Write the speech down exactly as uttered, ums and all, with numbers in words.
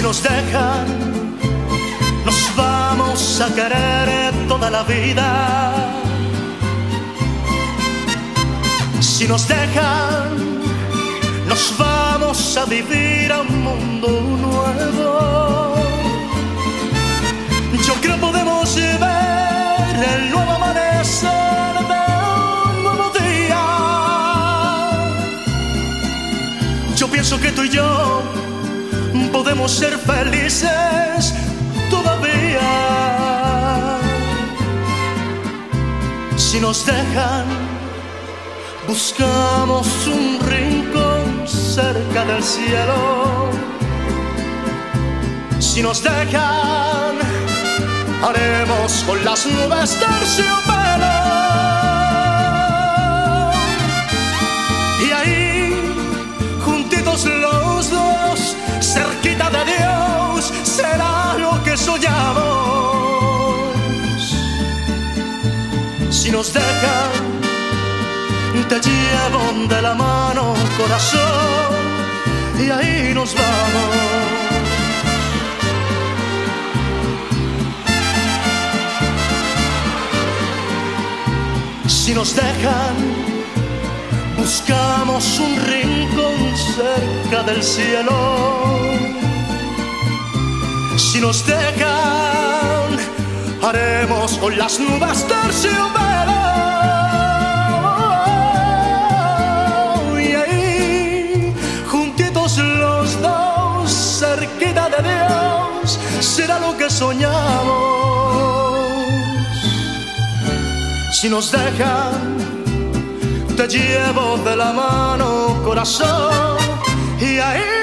nos dejan, nos vamos a querer toda la vida. Si nos dejan, nos vamos a vivir a un mundo nuevo. Yo creo podemos ver el nuevo amanecer de un nuevo día. Yo pienso que tú y yo podemos ser felices todavía. Si nos dejan, buscamos un rincón cerca del cielo. Si nos dejan, haremos con las nubes terciopelo. Y ahí, juntitos los dos, cerquita de Dios, será lo que soñamos. Si nos dejan, te llevo de la mano, corazón, y ahí nos vamos. Si nos dejan, buscamos un rincón cerca del cielo. Si nos dejan, haremos con las nubes terciopelo. Y ahí, juntitos los dos, cerquita de Dios, será lo que soñamos. Si nos dejan, te llevo de la mano, corazón, y ahí